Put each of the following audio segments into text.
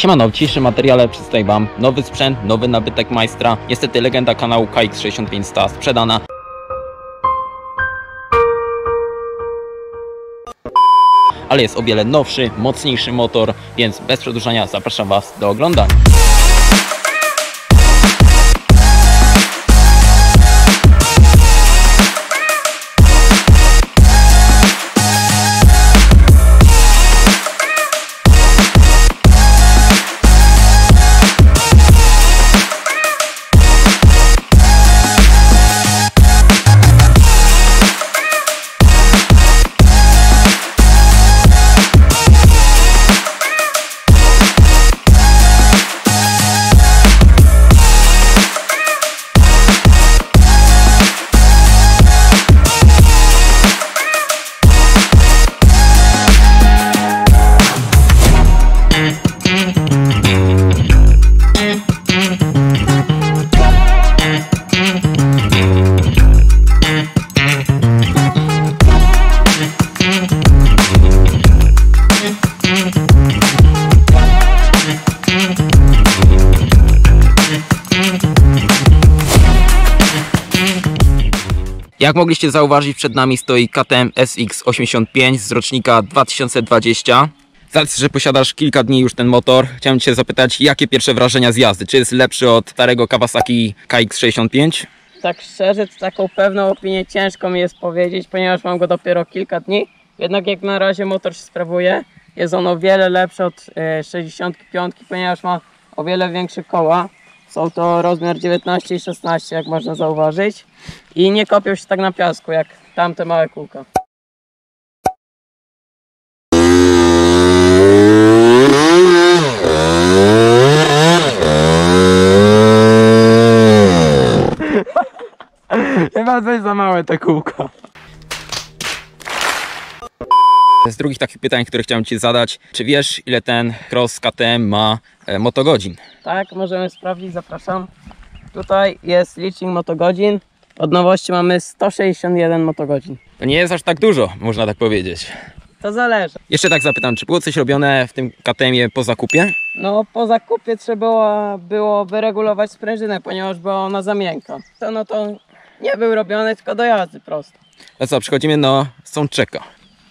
Siemano, w dzisiejszym materiale przedstawię wam nowy sprzęt, nowy nabytek majstra. Niestety legenda kanału KX65 została sprzedana. Ale jest o wiele nowszy, mocniejszy motor, więc bez przedłużania zapraszam was do oglądania. Jak mogliście zauważyć, przed nami stoi KTM SX85 z rocznika 2020. Z racji, że posiadasz kilka dni już ten motor, chciałem cię zapytać, jakie pierwsze wrażenia z jazdy? Czy jest lepszy od starego Kawasaki KX65? Tak szczerze, to taką pewną opinię ciężko mi jest powiedzieć, ponieważ mam go dopiero kilka dni. Jednak jak na razie motor się sprawuje. Jest on o wiele lepszy od 65, ponieważ ma o wiele większe koła. Są to rozmiar 19 i 16, jak można zauważyć. I nie kopią się tak na piasku, jak tamte małe kółka. Chyba coś za małe te kółka. Z drugich takich pytań, które chciałem ci zadać, czy wiesz, ile ten Cross KTM ma motogodzin? Tak, możemy sprawdzić, zapraszam. Tutaj jest licznik motogodzin. Od nowości mamy 161 motogodzin. To nie jest aż tak dużo, można tak powiedzieć. To zależy. Jeszcze tak zapytam, czy było coś robione w tym KTM-ie po zakupie? No po zakupie trzeba było wyregulować sprężynę, ponieważ była ona za miękka. To nie był robiony, tylko do jazdy prosto. No co, przechodzimy do soundchecka.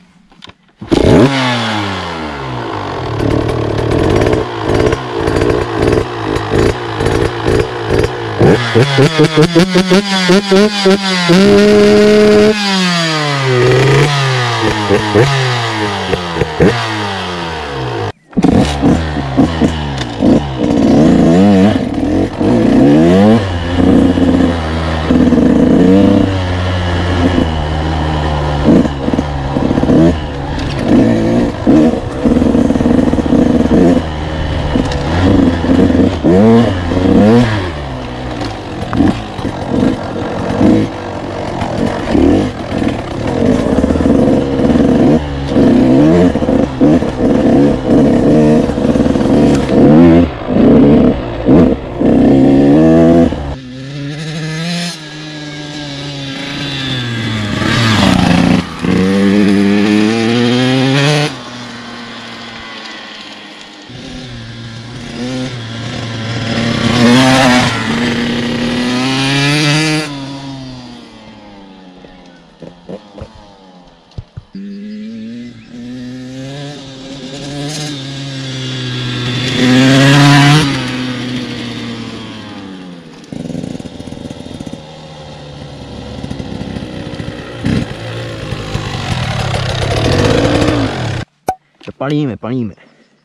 Palimy.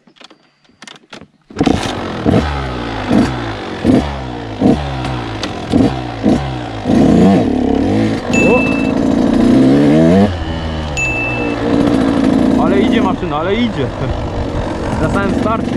Ale idzie maszyna, ale idzie. Na samym starcie.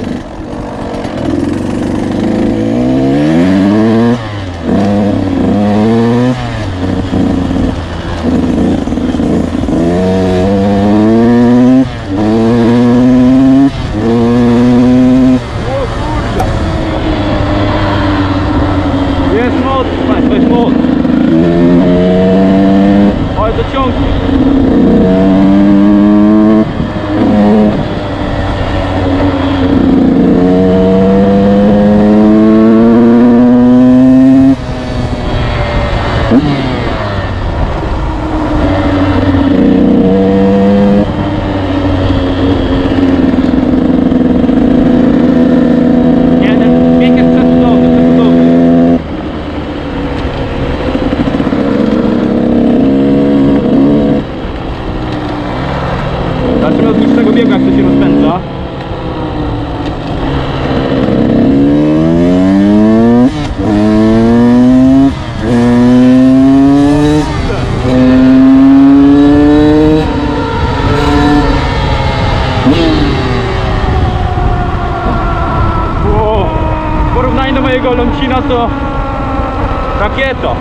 mojego Lącina to rakieta.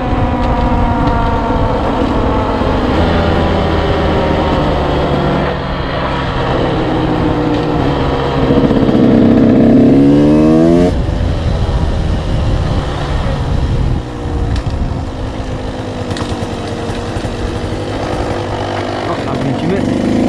Nakręcimy.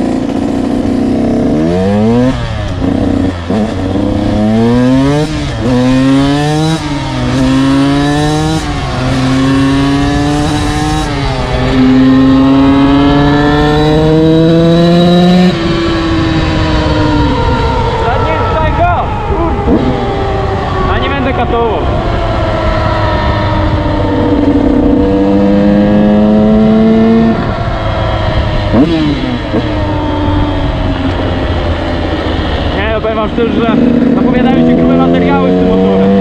Ja nie będę katował. Nie, no powiem wam szczerze, że zapowiadają się grube materiały z tym motorem.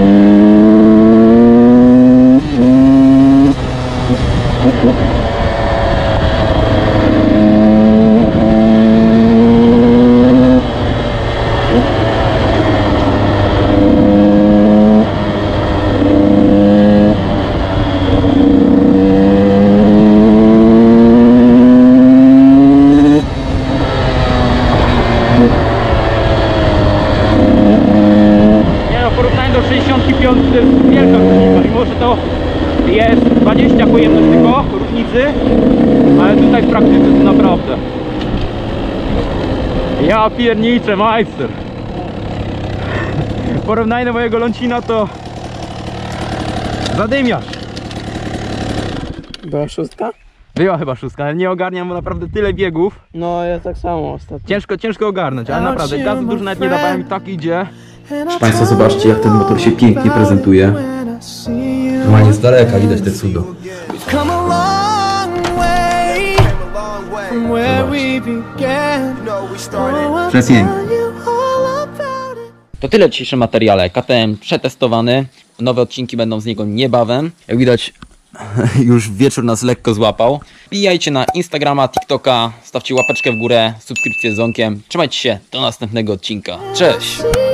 W porównaniu do 65 to jest wielka różnica, mimo że to jest 20 pojemność tylko różnicy, ale tutaj w praktyce to naprawdę. Ja pierniczę, majster. W porównaniu do mojego Lącina to zadymiarz. Była szóstka? Była chyba szóstka, ale nie ogarniam, bo naprawdę tyle biegów. No ja tak samo ostatnio. Ciężko ogarnąć, ale naprawdę gazu dużo nawet nie dawałem i tak idzie. Proszę Państwa, zobaczcie, jak ten motor się pięknie prezentuje. Normalnie z daleka widać te cudo. Come a long way from where we began. Przepięknie. To tyle w dzisiejszym materiale. KTM przetestowany. Nowe odcinki będą z niego niebawem. Jak widać, już wieczór nas lekko złapał. Wbijajcie na Instagrama, TikToka, stawcie łapeczkę w górę, subskrypcję z dzwonkiem. Trzymajcie się, do następnego odcinka. Cześć!